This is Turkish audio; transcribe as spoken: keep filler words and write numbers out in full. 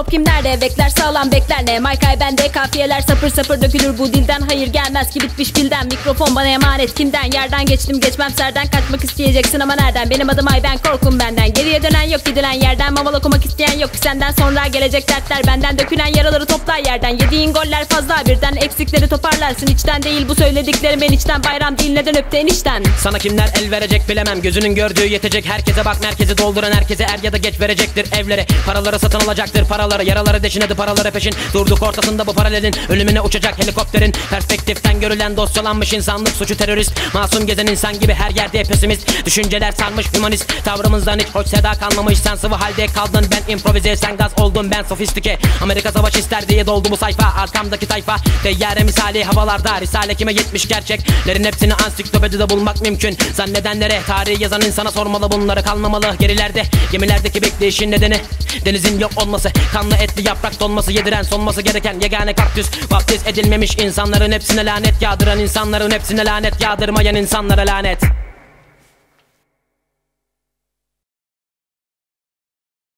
Top kimlerde bekler sağlam bekler ne Maykay bende kafiyeler sapır sapır dökülür bu dilden. Hayır gelmez ki bitmiş bilden. Mikrofon bana emanet kimden? Yerden geçtim geçmem serden. Kaçmak isteyeceksin ama nereden? Benim adım Ay ben korkum benden. Geriye dönen yok gidilen yerden. Mamal okumak isteyen yok ki senden. Sonra gelecek dertler benden. Dökülen yaraları toplar yerden. Yediğin goller fazla birden. Eksikleri toparlarsın içten değil bu söylediklerim ben içten. Bayram değil neden öptü enişten. Sana kimler el verecek bilemem. Gözünün gördüğü yetecek. Herkese bak merkezi dolduran herkese er ya da geç verecektir evleri. Paraları satın alacaktır paraları. Yaraları deşinedi paraları peşin. Durduk ortasında bu paralelin. Ölümüne uçacak helikopterin. Perspektiften görülen dosyalanmış insanlık suçu terörist. Masum gezen insan gibi her yerde pesimist. Düşünceler sarmış hümanist. Tavrımızdan hiç hoş seda kalmamış. Sen sıvı halde kaldın ben improvize. Sen gaz oldun ben sofistike. Amerika savaş ister diye doldu bu sayfa. Arkamdaki tayfa teyyare misali havalarda. Risale kime yetmiş gerçeklerin hepsini ansiklopedide bulmak mümkün. Zannedenlere tarihi yazan insana sormalı bunları. Kalmamalı gerilerde gemilerdeki bekleyişin nedeni denizin yok olması. Kanlı etli yaprak donması yediren sonması gereken yegane kaktüs. Baptiz edilmemiş insanların hepsine lanet yağdıran insanların hepsine lanet yağdırmayan insanlara lanet.